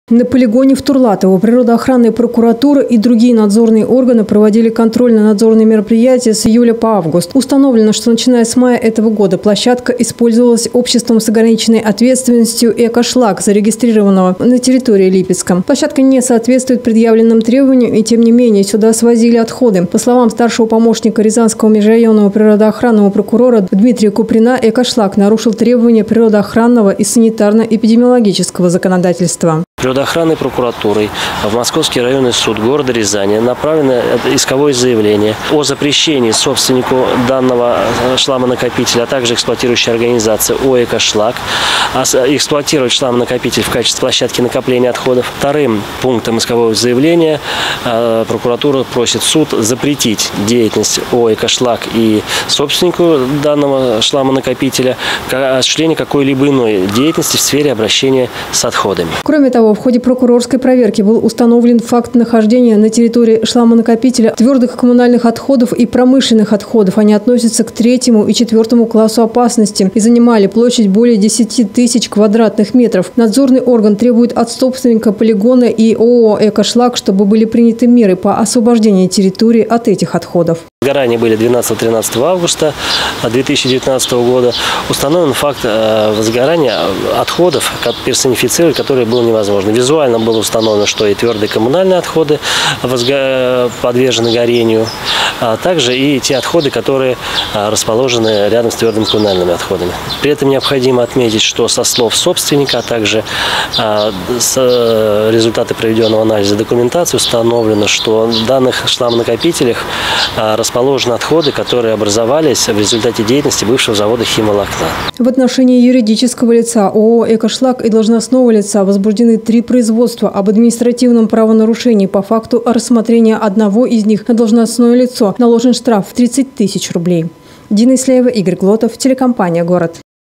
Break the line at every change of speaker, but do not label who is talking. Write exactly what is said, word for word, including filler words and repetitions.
На полигоне в Турлатово природоохранная прокуратура и другие надзорные органы проводили контрольно-надзорные мероприятия с июля по август. Установлено, что начиная с мая этого года площадка использовалась обществом с ограниченной ответственностью «Экошлак», зарегистрированного на территории Липецка. Площадка не соответствует предъявленным требованиям, и тем не менее сюда свозили отходы. По словам старшего помощника Рязанского межрайонного природоохранного прокурора Дмитрия Куприна, «Экошлак» нарушил требования природоохранного и санитарно-эпидемиологического законодательства.
Природоохранной прокуратурой в Московский районный суд города Рязани направлено исковое заявление о запрещении собственнику данного шламонакопителя, а также эксплуатирующей организации ООО «Экошлак» эксплуатировать шламонакопитель в качестве площадки накопления отходов. Вторым пунктом искового заявления прокуратура просит суд запретить деятельность ООО «Экошлак» и собственнику данного шламонакопителя осуществление какой-либо иной деятельности в сфере обращения с отходами.
Кроме того, в ходе прокурорской проверки был установлен факт нахождения на территории шламонакопителя твердых коммунальных отходов и промышленных отходов. Они относятся к третьему и четвертому классу опасности и занимали площадь более десяти тысяч квадратных метров. Надзорный орган требует от собственника полигона и ООО «Экошлак», чтобы были приняты меры по освобождению территории от этих отходов.
Возгорания были двенадцатого-тринадцатого августа две тысячи девятнадцатого года. Установлен факт возгорания отходов, персонифицировать которые было невозможно. Визуально было установлено, что и твердые коммунальные отходы подвержены горению, а также и те отходы, которые расположены рядом с твердыми коммунальными отходами. При этом необходимо отметить, что со слов собственника, а также с результаты проведенного анализа документации установлено, что в данных шламонакопителях расположены отходы, которые образовались в результате деятельности бывшего завода химволокна.
В отношении юридического лица ООО «Экошлак» и должностного лица возбуждены три производства об административном правонарушении. По факту рассмотрения одного из них на должностное лицо наложен штраф в тридцать тысяч рублей. Дина Ислеева, Игорь Глотов, телекомпания «Город».